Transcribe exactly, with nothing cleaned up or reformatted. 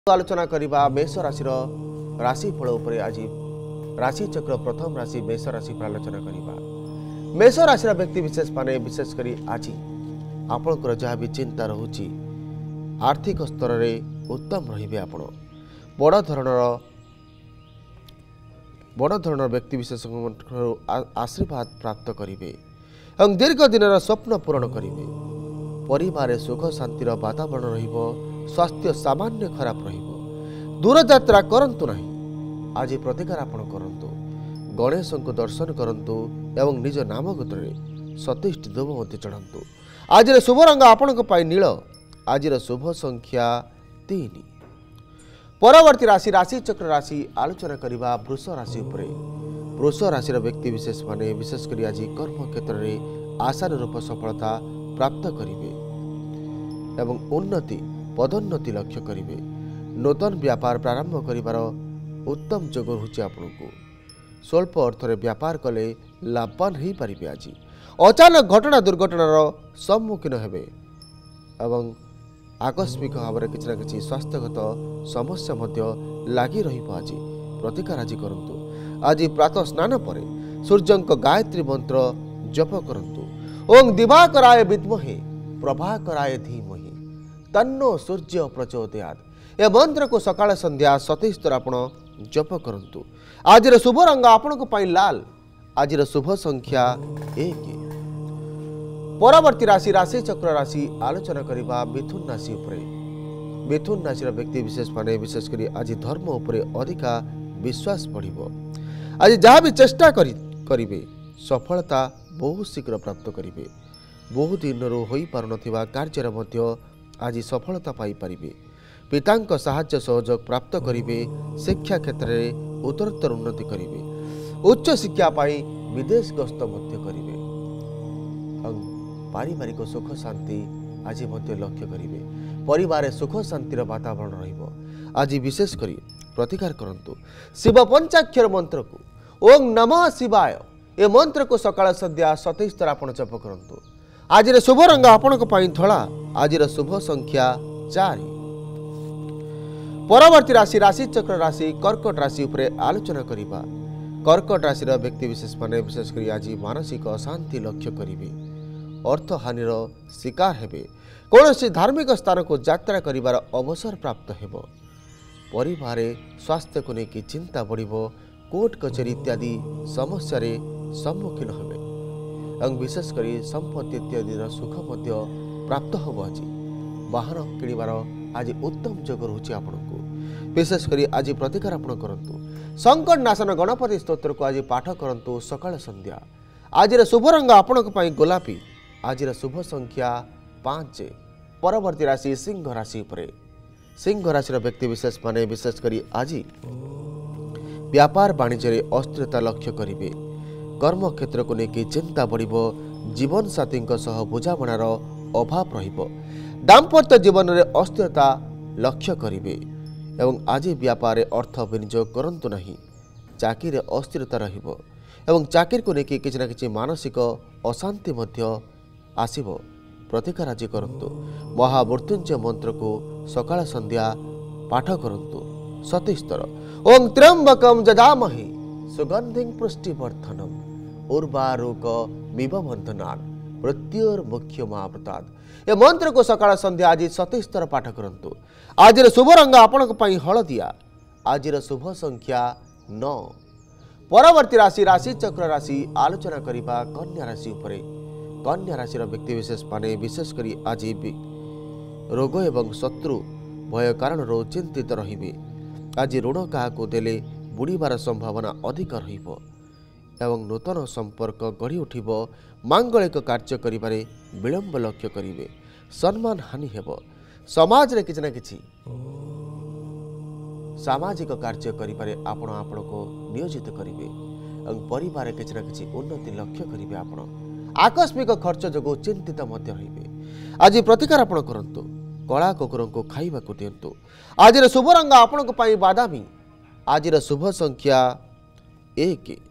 आलोचना करबा मेष राशि राशिफल उपर आज राशि चक्र प्रथम राशि मेष राशि पर आलोचना करबा। मेष राशि व्यक्ति विशेष माने विशेषकर आज आपणकर जहाँ भी चिंता रोचे आर्थिक स्तर में उत्तम रे आपण बड़ धरणर बड़ धरणर व्यक्ति विशेष आशीर्वाद प्राप्त करेंगे और दीर्घ दिन स्वप्न पूरण करेंगे। परिवार सुख शांतिर वातावरण रहिबो। स्वास्थ्य सामान्य खराब रहिबो। दूर यात्रा करंतु नहीं। आज प्रतिकार आपण करंतु। गणेश को दर्शन करंतु एवं निज नाम गोत्रे सतीष्ट देव मध्य चढ़ातु। आज शुभ रंग आपण नील। आज शुभ संख्या तीन। परवर्ती राशि राशि चक्र राशि आलोचना करबा वृष राशि उपरे। वृष राशि व्यक्ति विशेष माने विशेषकर आज कर्म क्षेत्र में आशानुरूप सफलता प्राप्त करेंगे एवं उन्नति पदोन्नति लक्ष्य करेंगे। नूतन व्यापार प्रारंभ करिवार उत्तम जोग होची आपको। स्वल्प अर्थ व्यापार कले लाभवान हो पारे। आज अचानक घटना दुर्घटनार सम्मुखीन हेबे एवं आकस्मिक भाव में किसी न कि स्वास्थ्यगत समस्या मध्य लगी रहिबो। आज प्रतिकार आज करंतु। आज प्रातः स्नान पर सूर्यंक गायत्री मंत्र जप करंतु। ओं दिवाकराय विद्महे प्रभाकराय धीमहि तन्नो सूर्य प्रचोदयात्। ए मंत्र को सकाळ संध्या सतीश थर आपण जप करंतु। आज शुभ रंग आपण लाल। आज शुभ संख्या एक। परवर्ती राशि राशि चक्र राशि आलोचना करबा मिथुन राशि उपरे। मिथुन राशि व्यक्ति विशेष माने विशेषकर आज धर्म उपरे अधिका विश्वास बढ़िबो। आज जहाँ भी चेष्टा करेंगे सफलता बहुत शीघ्र प्राप्त करेंगे। बहुत दिन होई पारुनथिबा कार्य मध्य आज सफलता पाई पारिबे। पितांक साहाय्य सहयोग प्राप्त करेंगे। शिक्षा क्षेत्र में उत्तरोत्तर उन्नति करेंगे। उच्च शिक्षा पाई विदेश गस्त मध्य करेंगे। पारिवारिक सुख शांति आज मध्य लक्ष्य करेंगे। परिवार सुख शांतिर वातावरण रहिबो। आज विशेषकर प्रतिकार करंतु। शिव पंचाक्षर मंत्र को ओं नमः शिवाय ए मंत्र को सकाळ संध्या सतीश थर आपण जप करंतु। आज शुभ रंग आपण धला। आज शुभ संख्या चार। परवर्ती राशि राशि चक्र राशि कर्कट राशि उपरे आलोचना करिबा। कर्कट राशि व्यक्ति विशेष माने विशेषकर आज मानसिक अशांति लक्ष्य करेंगे। अर्थ हानिर शिकार हेबे। कौन सी धार्मिक स्थान को यात्रा करिबार अवसर प्राप्त हेबो। परिवार स्वास्थ्य को लेकिन चिंता बढ़िबो। कोर्ट कचेरी इत्यादि समस्या रे सम्मुखीन हेबे एवं विशेषकर संपत्ति इत्यादि सुख मध्य प्राप्त होबो। आज वाहन किणिबार आज उत्तम जोग रहुछि आपनको। विशेषकर आज प्रतिकार आपण करंतु। संकट नाशन गणपति स्तोत्र को आज पाठ करंतु सकाळ संध्या। आज शुभ रंग आपण गोलापी। आज शुभ संख्या पांच। परवर्ती राशि सिंह राशि उपरे। सिंह राशि व्यक्ति विशेष माने विशेषकर आज व्यापार वाणिज्य अस्थिरता लक्ष्य करेंगे। कर्म क्षेत्र को लेकिन चिंता बढ़िबो। जीवन साथी बुझामणार अभाव रहिबो। दाम्पत्य जीवन में अस्थिरता लक्ष्य करेंगे एवं आज व्यापार अर्थ विनियोग करंतु नहीं। चाकरी अस्थिरता रहिबो एवं चाकरी को लेकिन किसी न किसी मानसिक अशांति मध्य आसिबो। प्रतिकार आज करंतु। महामृत्युंजय मंत्र को सकाळ संध्या पाठ करंतु सतीश थर। ओं त्र्यंबकम जजामहे सुगंधिं पुष्टिवर्धनम उर्वारुक मिव बंधनात् मृत्युर्मुख्यमावृतात्। ए मंत्र को सकाळ संध्या आज सतीश थर पाठ करंतु। आज शुभ रंग आपण हलदिया। आज शुभ संख्या नौ। परवर्ती राशि राशि चक्र राशि आलोचना करबा कन्या राशि उपरे। कन्या राशि व्यक्ति विशेष माने विशेषकर आज रोग एवं शत्रु भय कारण चिंतित रहिबे। आज ऋण क्या देले बुड़ीबार संभावना अधिक रहिबो एवं नूतन संपर्क गढ़ी उठिबो। मांगलिक कार्य करिबारे विलंब लक्ष्य करिवे। सम्मान हानि हेबो। समाज रे किछि न किछि सामाजिक कार्य करिबारे आपण आपण को नियोजित करिवे एवं परिवार किछि न किछि उन्नति लक्ष्य करिवे। आपण आकस्मिक खर्च जोगो चिंतित मध्य रहिबे। आज प्रतिकार आपण करंतु। कला कुकुर को खाइबा को दियंतु। आज शुभ रंग आपण बादामी। आज शुभ संख्या एक।